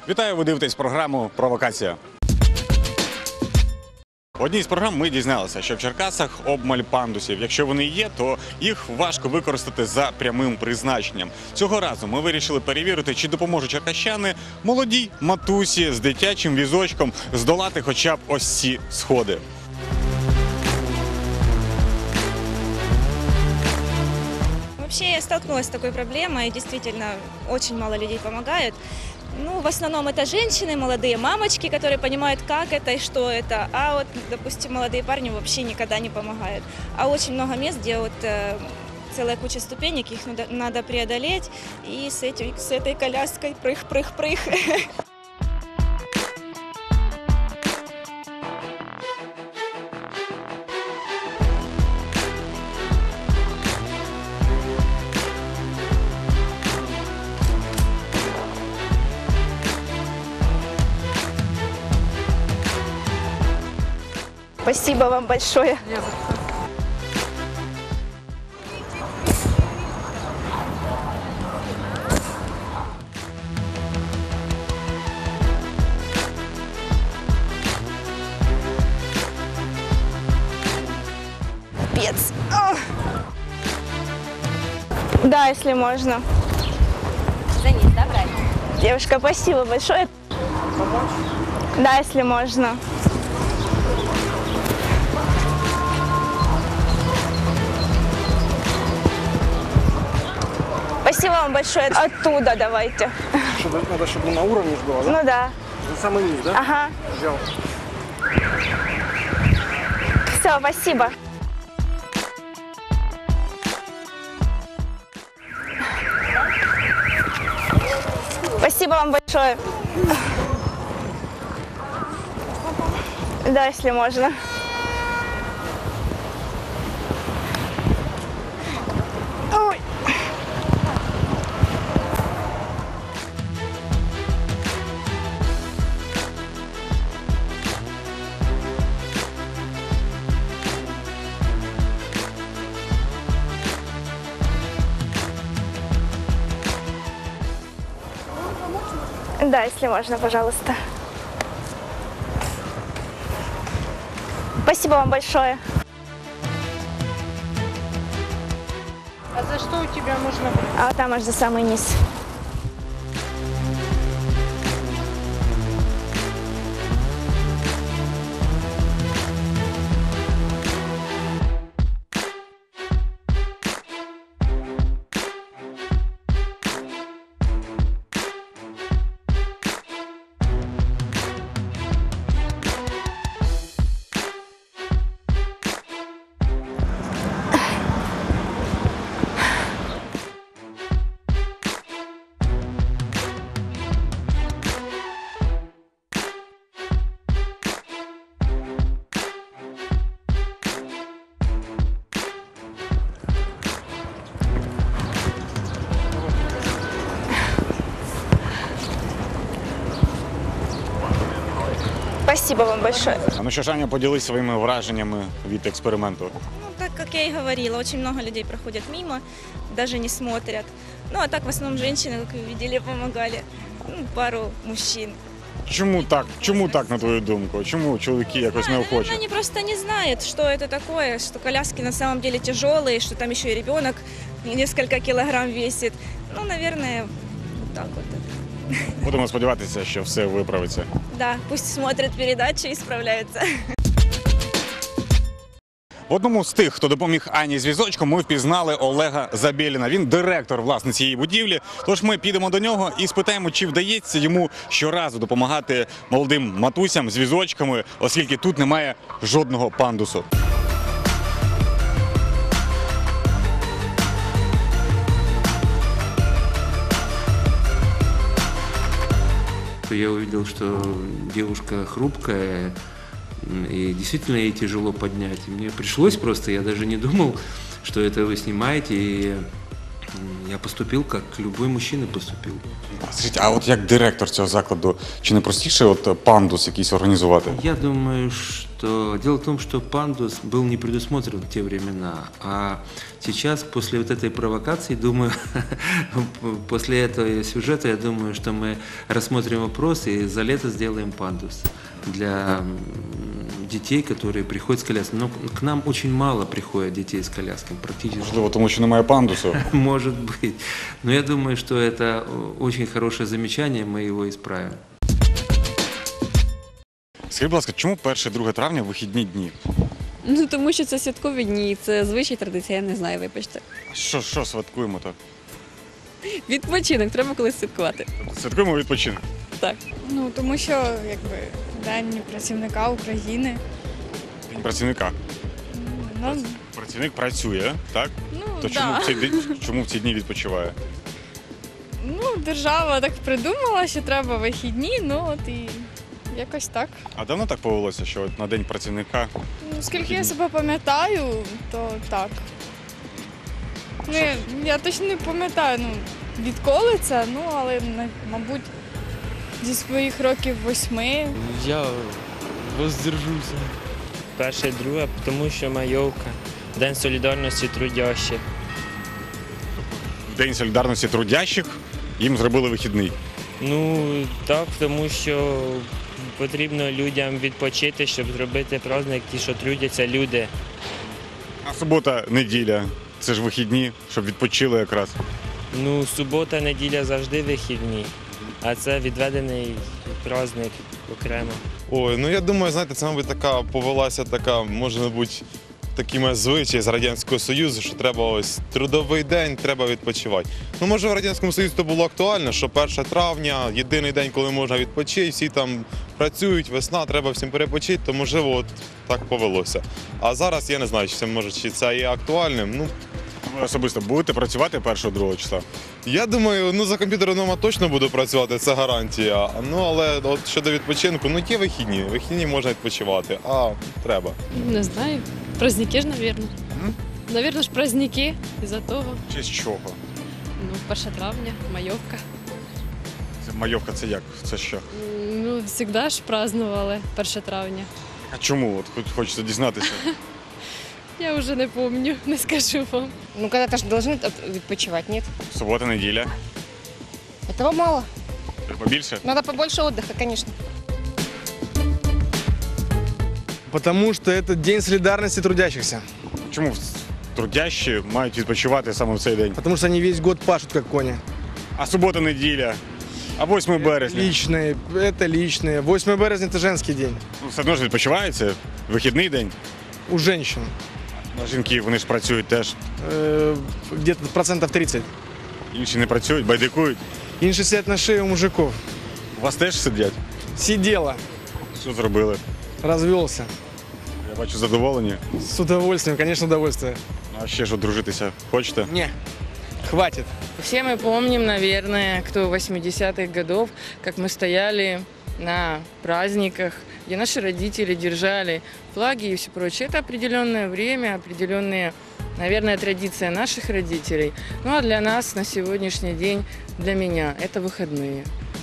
Вітаю, ви дивитесь програму «Провокація». В одній з програм ми дізналися, що в Черкасах обмаль пандусів. Якщо вони є, то їх важко використати за прямим призначенням. Цього разу ми вирішили перевірити, чи допоможуть черкащани молодій матусі з дитячим візочком здолати хоча б ось ці сходи. Вообще я столкнулась с такой проблемой, и действительно очень мало людей помогают. Ну, в основном это женщины, молодые мамочки, которые понимают, как это и что это. А вот, допустим, молодые парни вообще никогда не помогают. А очень много мест, где вот целая куча ступенек, их надо преодолеть. И с этой коляской прых-прых-прых. Спасибо вам большое. Пец. Да, если можно. За низ, да, брать? Девушка, спасибо большое. Помочь? Да, если можно. Спасибо вам большое. Оттуда давайте. Надо, чтобы на уровне было, да? Ну да. За самый низ, да? Ага. Взял. Все, спасибо. Спасибо вам большое. Да, если можно. Ой. Да, если можно, пожалуйста. Спасибо вам большое. А за что у тебя нужно? А вот там аж за самый низ. Спасибо вам большое. Ну що ж, Аня, поділись своїми враженнями від експерименту. Ну, так как я и говорила, очень много людей проходят мимо, даже не смотрят. Ну, а так в основном женщины, как вы видели, помогали. Ну, пару мужчин. Чому так? Чому так, на твою думку? Чому чоловіки якось не Наверное, охочі? они просто не знают, что это такое, что коляски на самом деле тяжелые, что там еще и ребенок несколько килограмм весит. Ну, наверное, вот так вот. Будемо сподіватися, що все виправиться. Да, пусть смотрят передачи и справляются. В одному з тих, хто допоміг Ані з візочком, ми впізнали Олега Забєліна. Він директор, власне, цієї будівлі. Тож ми підемо до нього і спитаємо, чи вдається йому щоразу допомагати молодим матусям з візочками, оскільки тут немає жодного пандусу. Я увидел, что девушка хрупкая, и действительно ей тяжело поднять. И мне пришлось просто, я даже не думал, что это вы снимаете, и Я поступил, как любой мужчина поступил. Скажіть, а от як директор цього закладу, чи не простіше от пандус якийсь організувати? Я думаю, что дело в том, что пандус был не предусмотрен в те времена, а сейчас после вот этой провокации, думаю, после этого сюжета, я думаю, что мы рассмотрим вопрос и за лето сделаем пандус для детей, которые приходят с колясками. Но к нам очень мало приходят детей с колясками, практически. Можливо, тому що немає пандусу. Может быть. Но я думаю, что это очень хорошее замечание, мы его исправим. Скажіть, будь ласка, чому 1-2 травня вихідні дні? Ну, тому що це святкові дні, це звичай традиція, я не знаю, вибачте. А що святкуємо так? Відпочинок, треба колись святкувати. Святкуємо відпочинок. Так. Ну, тому що, якби, День працівника України. День працівника. Ну, Працівник працює, так? ну, То да. чому в ці дні відпочиває? Ну, держава так придумала, що треба вихідні, ну от і якось так. А давно так повелося, що от на День працівника Ну, скільки я себе пам'ятаю, то так. Ну, я точно не пам'ятаю, ну, відколи це, ну, але, мабуть, зі своїх років 8. Я воздержуся. Перше, друге, тому що майовка. День солідарності трудящих. в День солідарності трудящих їм зробили вихідний. Ну так, тому що потрібно людям відпочити, щоб зробити праздник, ті, що трудяться люди. А субота, неділя – це ж вихідні, щоб відпочили якраз. Ну, субота, неділя завжди вихідні, а це відведений праздник окремо. Ой, ну я думаю, знаєте, це, мабуть, така повелася така, може бути, такими звичаї з Радянського Союзу, що треба ось трудовий день, треба відпочивати. Ну, може, в Радянському Союзі це було актуально, що 1 травня, єдиний день, коли можна відпочити, всі там працюють, весна, треба всім перепочити, то, можливо, от так повелося. А зараз я не знаю, чи це є актуальним. Ну, Ви особисто будете працювати 1-2 числа? я думаю, ну, за комп'ютером вдома точно буду працювати, це гарантія. Ну, але от щодо відпочинку, ну, є вихідні. Вихідні можна відпочивати, а треба. Не знаю. Праздники ж, навірно. Навірно ж, праздники із-за того. Чи з чого? Ну, 1 травня, майовка. Це майовка, це як? Це що? Ну, завжди ж празднували 1 травня. А чому? От хочеться дізнатися. Я вже не пам'ятаю, не скажу вам. Ну, когда-то же должны відпочивать, нет? Субота, неділя. Этого мало. Треба більше? Надо побольше отдыха, конечно. Потому что это День солидарности трудящихся. Чому трудящі мають відпочивати саме в цей день? Потому что они весь год пашут, как кони. А субота, неділя? А 8 березня? Личные, это личные. 8 березня – это женский день. Ну, все одно ж відпочивається, вихідний день. У женщин. А жінки, вони ж працюють теж. Где-то 30%. Інші не працюють, байдикують. Інші сидять на шее у мужиков. У вас теж сидять? Сидела, Що зробили? развелся. Я бачу задоволені. С удовольствием, конечно, удовольствие. А ще ж одружитися хочете? Не, хватит. Все мы помним, наверное, кто 80-х годов, как мы стояли на праздниках, где наши родители держали флаги и все прочее. Это определенное время, определенные, наверное, традиция наших родителей. Ну а для нас на сегодняшний день, для меня, это выходные.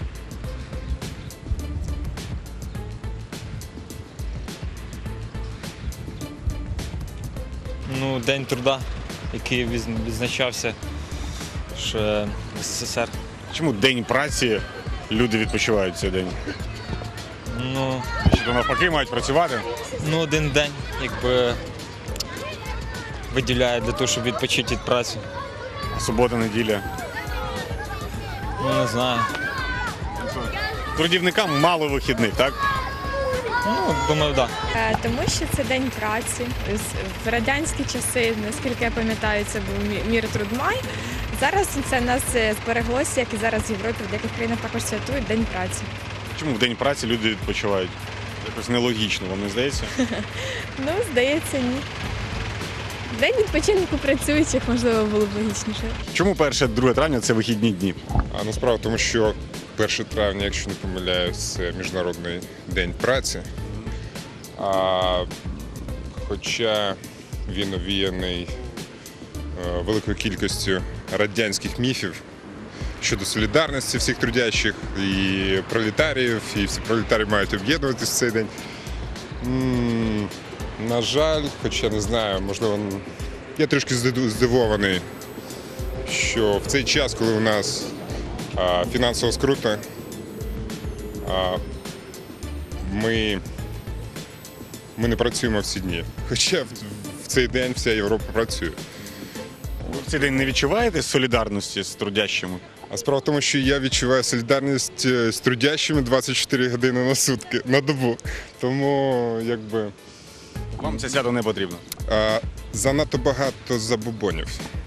Ну, День труда, який відзначався ще в СССР. Чому День праці люди відпочивають цей день? Ну, Чи то навпаки мають працювати? ну, один день, якби виділяє для того, щоб відпочити від праці. А субота, неділя? Ну, не знаю. Трудівникам мало вихідних, так? Ну, думаю, так. Да. Тому що це день праці. В радянські часи, наскільки я пам'ятаю, це був Міртрудмай. Зараз це в нас збереглося, як і зараз в Європі, в деяких країнах також святкують День праці. Чому в день праці люди відпочивають? Якось нелогічно, вам не здається? Ну, здається, ні. День відпочинку працюючих, можливо, було б логічніше. Чому 1-2 травня це вихідні дні? Ну, справа в тому, що 1 травня, якщо не помиляюсь, це Міжнародний день праці. Хоча він овіяний великою кількістю радянських міфів щодо солідарності всіх трудящих і пролетаріїв, і всі пролетарії мають об'єднуватися в цей день. На жаль, хоча не знаю, можливо, я трішки здивований, що в цей час, коли у нас фінансова скрута, ми не працюємо в ці дні. Хоча в цей день вся Європа працює. Ви в цей день не відчуваєте солідарності з трудящими? А справа в тому, що я відчуваю солідарність з трудящими 24 години на сутки, на добу. Тому, якби, Вам це свято не потрібно? занадто багато забобонів.